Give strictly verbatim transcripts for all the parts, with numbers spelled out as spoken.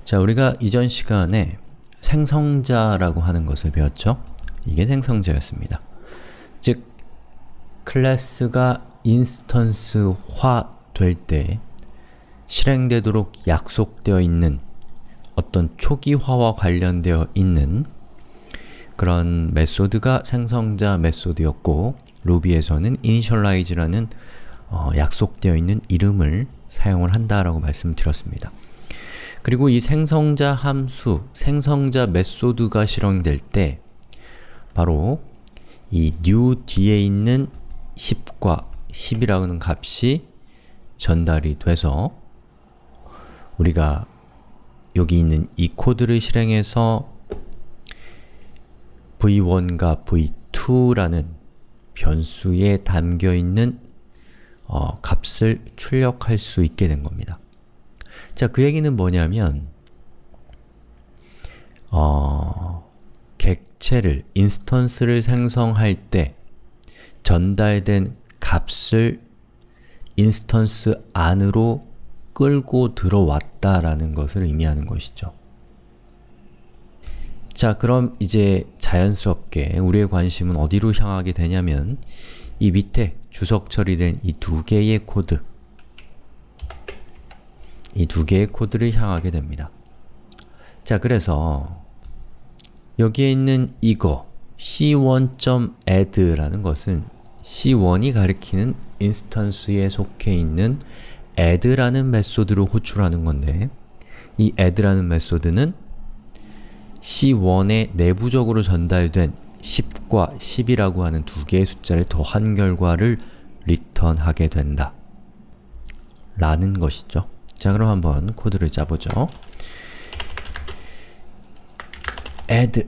자, 우리가 이전 시간에 생성자라고 하는 것을 배웠죠? 이게 생성자였습니다. 즉, 클래스가 인스턴스화 될 때 실행되도록 약속되어 있는 어떤 초기화와 관련되어 있는 그런 메소드가 생성자 메소드였고, 루비에서는 initialize라는 어, 약속되어 있는 이름을 사용을 한다라고 말씀드렸습니다. 그리고 이 생성자 함수, 생성자 메소드가 실행될 때 바로 이 new 뒤에 있는 십과 십이라는 값이 전달이 돼서 우리가 여기 있는 이 코드를 실행해서 브이 원과 브이 투라는 변수에 담겨있는 어, 값을 출력할 수 있게 된 겁니다. 자, 그 얘기는 뭐냐면 어, 객체를, 인스턴스를 생성할 때 전달된 값을 인스턴스 안으로 끌고 들어왔다라는 것을 의미하는 것이죠. 자, 그럼 이제 자연스럽게 우리의 관심은 어디로 향하게 되냐면 이 밑에 주석 처리된 이 두 개의 코드, 이 두 개의 코드를 향하게 됩니다. 자, 그래서 여기에 있는 이거 씨 원 점 add라는 것은 씨 원이 가리키는 인스턴스에 속해 있는 add라는 메소드로 호출하는 건데, 이 add라는 메소드는 씨 원에 내부적으로 전달된 십과 십이라고 하는 두 개의 숫자를 더한 결과를 리턴하게 된다 라는 것이죠. 자, 그럼 한번 코드를 짜보죠. add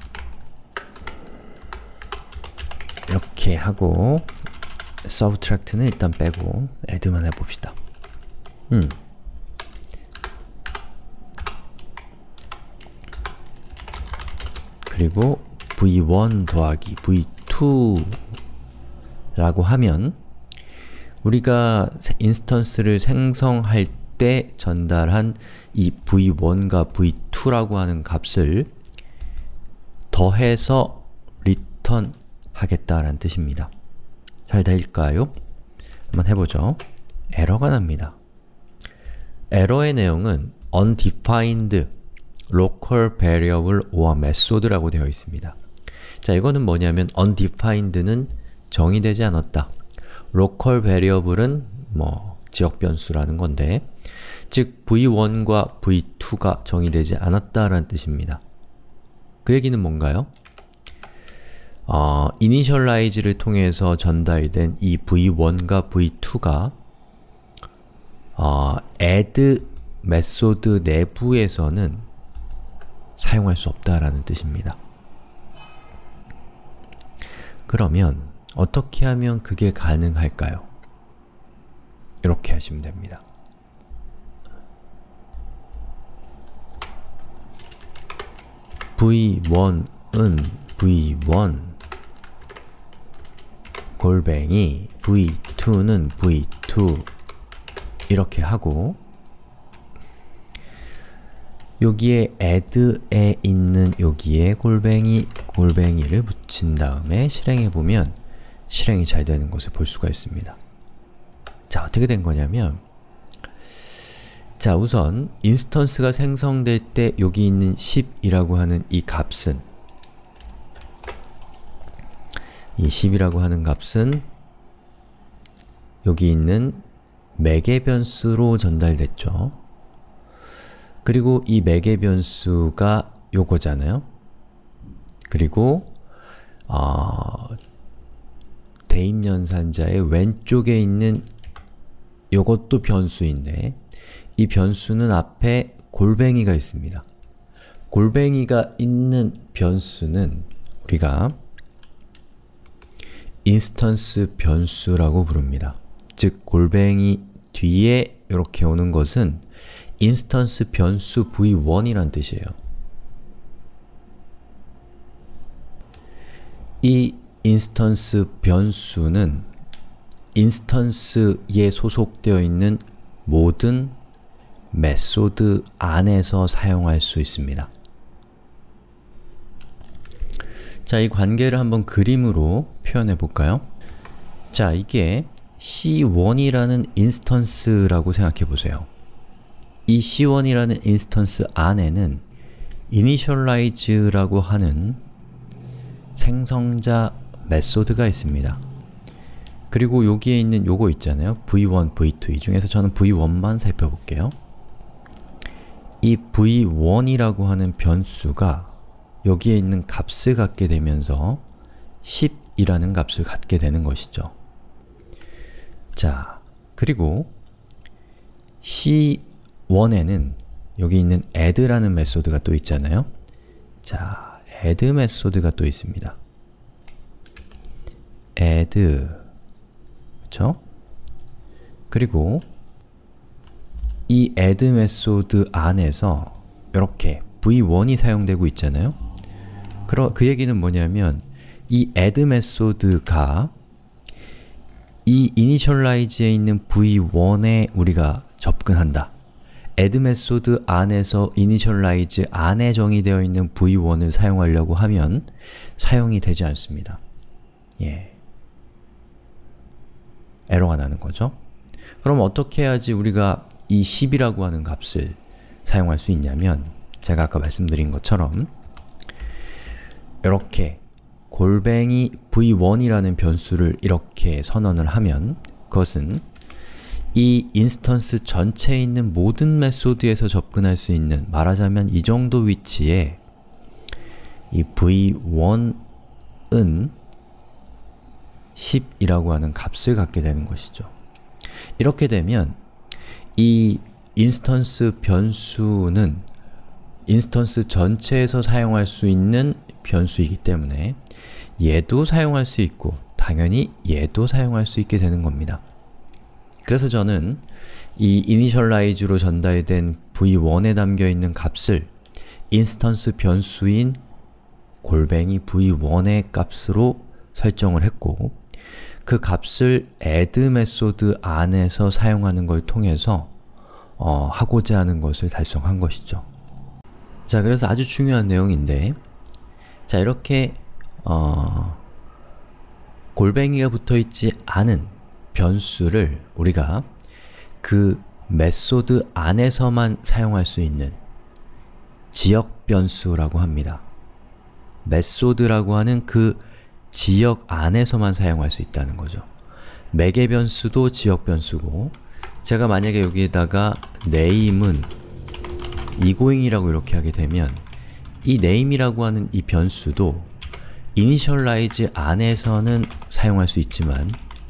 이렇게 하고 subtract는 일단 빼고 add만 해봅시다. 음. 그리고 브이 원 더하기 브이 투 라고 하면 우리가 인스턴스를 생성할 때 전달한 이 브이 원과 브이 투라고 하는 값을 더해서 리턴 하겠다라는 뜻입니다. 잘 될까요? 한번 해보죠. 에러가 납니다. 에러의 내용은 undefined local variable or method라고 되어 있습니다. 자, 이거는 뭐냐면 undefined는 정의되지 않았다. local variable은 뭐 지역 변수라는 건데, 즉 브이 원과 브이 투가 정의되지 않았다라는 뜻입니다. 그 얘기는 뭔가요? 어, initialize를 통해서 전달된 이 브이 원과 브이 투가 어, add 메소드 내부에서는 사용할 수 없다라는 뜻입니다. 그러면 어떻게 하면 그게 가능할까요? 이렇게 하시면 됩니다. 브이 원은 브이 원 골뱅이 브이 투는 브이 투 이렇게 하고, 여기에 add에 있는 여기에 골뱅이, 골뱅이를 붙인 다음에 실행해보면 실행이 잘 되는 것을 볼 수가 있습니다. 자, 어떻게 된 거냐면, 자, 우선 인스턴스가 생성될 때 여기 있는 십이라고 하는 이 값은, 이 십이라고 하는 값은 여기 있는 매개 변수로 전달됐죠. 그리고 이 매개 변수가 요거잖아요. 그리고 어, 대입연산자의 왼쪽에 있는 요것도 변수인데, 이 변수는 앞에 골뱅이가 있습니다. 골뱅이가 있는 변수는 우리가 인스턴스 변수라고 부릅니다. 즉, 골뱅이 뒤에 이렇게 오는 것은 인스턴스 변수 브이 원이란 뜻이에요. 이 인스턴스 변수는 인스턴스에 소속되어 있는 모든 메소드 안에서 사용할 수 있습니다. 자, 이 관계를 한번 그림으로 표현해 볼까요? 자, 이게 씨 원이라는 인스턴스라고 생각해 보세요. 이 씨 원이라는 인스턴스 안에는 initialize라고 하는 생성자 메소드가 있습니다. 그리고 여기에 있는 요거 있잖아요. 브이 원, 브이 투. 이 중에서 저는 브이 원만 살펴볼게요. 이 브이 원이라고 하는 변수가 여기에 있는 값을 갖게 되면서 십이라는 값을 갖게 되는 것이죠. 자, 그리고 씨 원에는 여기 있는 add라는 메소드가 또 있잖아요. 자, add 메소드가 또 있습니다. add, 그쵸? 그리고 이 add 메소드 안에서 이렇게 브이 원이 사용되고 있잖아요. 그러, 그 얘기는 뭐냐면 이 add 메소드가 이 initialize에 있는 브이 원에 우리가 접근한다. add 메소드 안에서 initialize 안에 정의되어 있는 브이 원을 사용하려고 하면 사용이 되지 않습니다. 예. 에러가 나는 거죠. 그럼 어떻게 해야지 우리가 이 십이라고 하는 값을 사용할 수 있냐면 제가 아까 말씀드린 것처럼 이렇게 골뱅이 브이 원이라는 변수를 이렇게 선언을 하면 그것은 이 인스턴스 전체에 있는 모든 메소드에서 접근할 수 있는, 말하자면 이 정도 위치에 이 브이 원은 십이라고 하는 값을 갖게 되는 것이죠. 이렇게 되면 이 인스턴스 변수는 인스턴스 전체에서 사용할 수 있는 변수이기 때문에 얘도 사용할 수 있고 당연히 얘도 사용할 수 있게 되는 겁니다. 그래서 저는 이 initialize로 전달된 브이 원에 담겨있는 값을 인스턴스 변수인 골뱅이 브이 원의 값으로 설정을 했고 그 값을 add 메소드 안에서 사용하는 걸 통해서 어, 하고자 하는 것을 달성한 것이죠. 자, 그래서 아주 중요한 내용인데 자, 이렇게 어, 골뱅이가 붙어있지 않은 변수를 우리가 그 메소드 안에서만 사용할 수 있는 지역 변수라고 합니다. 메소드라고 하는 그 지역 안에서만 사용할 수 있다는 거죠. 매개 변수도 지역 변수고 제가 만약에 여기에다가 name은 egoing이라고 이렇게 하게 되면 이 name이라고 하는 이 변수도 initialize 안에서는 사용할 수 있지만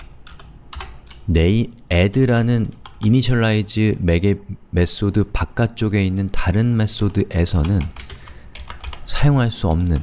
name, add라는 initialize 매개 메소드 바깥쪽에 있는 다른 메소드에서는 사용할 수 없는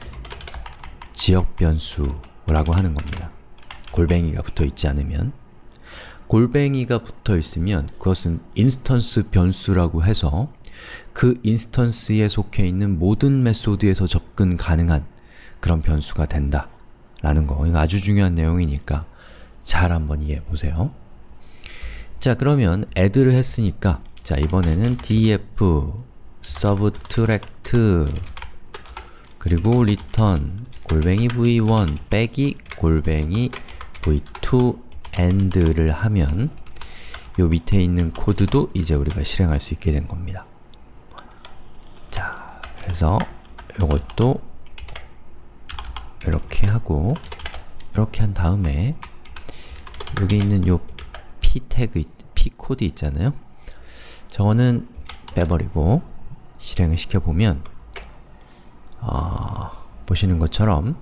지역 변수라고 하는 겁니다. 골뱅이가 붙어 있지 않으면. 골뱅이가 붙어 있으면 그것은 인스턴스 변수라고 해서 그 인스턴스에 속해 있는 모든 메소드에서 접근 가능한 그런 변수가 된다 라는 거. 이거 아주 중요한 내용이니까 잘 한번 이해해 보세요. 자, 그러면 add를 했으니까 자, 이번에는 df subtract 그리고 return 골뱅이 브이 원 빼기 골뱅이 브이 투 and를 하면 요 밑에 있는 코드도 이제 우리가 실행할 수 있게 된 겁니다. 자, 그래서 요것도 이렇게 하고 이렇게 한 다음에 여기 있는 요 p 태그, p 코드 있잖아요. 저거는 빼버리고 실행을 시켜보면 어, 보시는 것처럼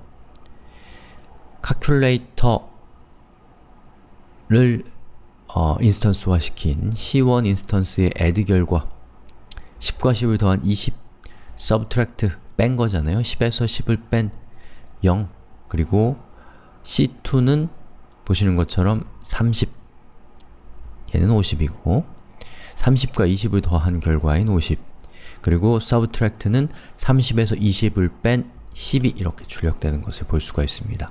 calculator를 어, 인스턴스화 시킨 씨 원 인스턴스의 add 결과 십과 십을 더한 이십 subtract 뺀 거잖아요. 십에서 십을 뺀 영 그리고 씨 투는 보시는 것처럼 삼십 얘는 오십이고 삼십과 이십을 더한 결과인 오십 그리고 subtract는 삼십에서 이십을 뺀 십이 이렇게 출력되는 것을 볼 수가 있습니다.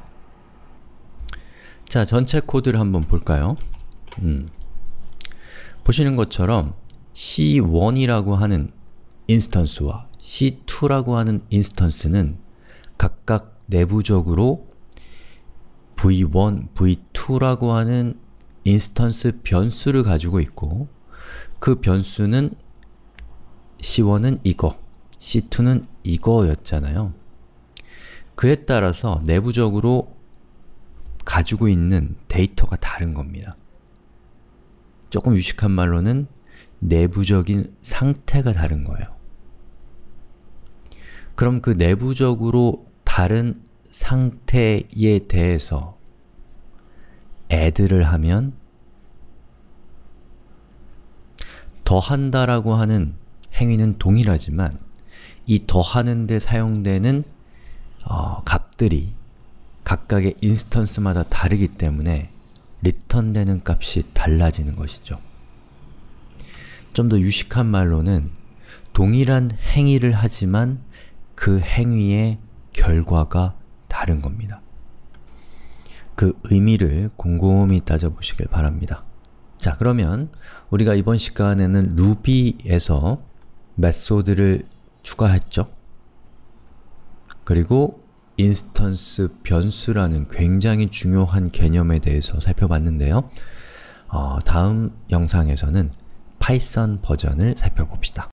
자, 전체 코드를 한번 볼까요? 음. 보시는 것처럼 씨 원이라고 하는 인스턴스와 씨 투라고 하는 인스턴스는 각각 내부적으로 브이 원, 브이 투라고 하는 인스턴스 변수를 가지고 있고 그 변수는 씨 원은 이거, 씨 투는 이거였잖아요. 그에 따라서 내부적으로 가지고 있는 데이터가 다른 겁니다. 조금 유식한 말로는 내부적인 상태가 다른 거예요. 그럼 그 내부적으로 다른 상태에 대해서 add를 하면 더한다라고 하는 행위는 동일하지만 이 더하는 데 사용되는 어, 값들이 각각의 인스턴스마다 다르기 때문에 리턴되는 값이 달라지는 것이죠. 좀 더 유식한 말로는 동일한 행위를 하지만 그 행위의 결과가 다른 겁니다. 그 의미를 곰곰이 따져보시길 바랍니다. 자, 그러면 우리가 이번 시간에는 루비에서 메소드를 추가했죠. 그리고 인스턴스 변수라는 굉장히 중요한 개념에 대해서 살펴봤는데요. 어, 다음 영상에서는 파이썬 버전을 살펴봅시다.